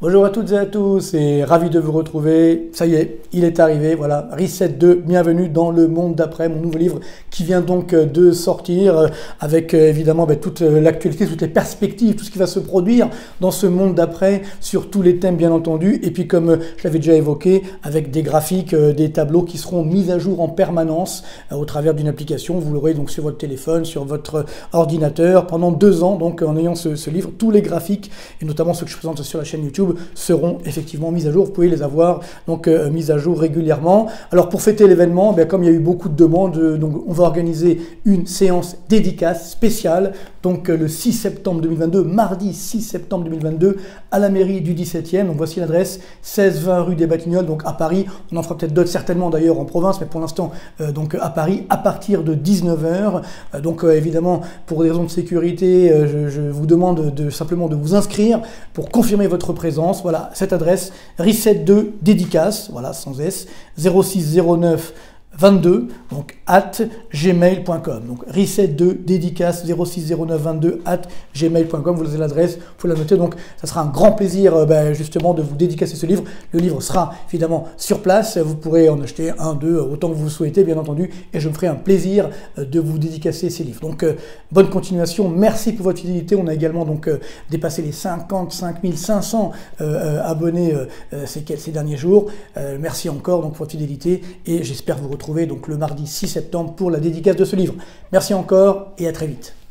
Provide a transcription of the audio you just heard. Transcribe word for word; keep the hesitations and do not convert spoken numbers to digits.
Bonjour à toutes et à tous et ravi de vous retrouver. Ça y est, il est arrivé, voilà, Reset deux, bienvenue dans le monde d'après, mon nouveau livre qui vient donc de sortir avec évidemment ben, toute l'actualité, toutes les perspectives, tout ce qui va se produire dans ce monde d'après sur tous les thèmes bien entendu. Et puis comme je l'avais déjà évoqué, avec des graphiques, des tableaux qui seront mis à jour en permanence au travers d'une application. Vous l'aurez donc sur votre téléphone, sur votre ordinateur pendant deux ans. Donc en ayant ce, ce livre, tous les graphiques et notamment ceux que je présente sur la chaîne YouTube seront effectivement mises à jour. Vous pouvez les avoir donc euh, mises à jour régulièrement. Alors pour fêter l'événement, eh comme il y a eu beaucoup de demandes, euh, donc on va organiser une séance dédicace spéciale donc euh, le six septembre deux mille vingt-deux, mardi six septembre deux mille vingt-deux à la mairie du dix-septième. Donc voici l'adresse, seize vingt rue des Batignolles, donc à Paris. On en fera peut-être d'autres certainement d'ailleurs en province, mais pour l'instant euh, donc à Paris à partir de dix-neuf heures. Euh, donc euh, évidemment pour des raisons de sécurité, euh, je, je vous demande de simplement de vous inscrire pour confirmer votre présence. Voilà, cette adresse, Reset deux dédicace, voilà, sans S, zéro six zéro neuf vingt-deux, donc at gmail point com. Donc Reset deux dédicace zéro six zéro neuf vingt-deux at gmail point com. Vous avez l'adresse, vous pouvez la noter. Donc ça sera un grand plaisir euh, ben, justement de vous dédicacer ce livre. Le livre sera évidemment sur place. Vous pourrez en acheter un, deux, autant que vous le souhaitez bien entendu. Et je me ferai un plaisir euh, de vous dédicacer ces livres. Donc euh, bonne continuation. Merci pour votre fidélité. On a également donc euh, dépassé les cinquante-cinq mille cinq cents euh, euh, abonnés euh, ces, ces derniers jours. Euh, merci encore donc pour votre fidélité et j'espère vous retrouver donc le mardi six septembre pour la dédicace de ce livre. Merci encore et à très vite.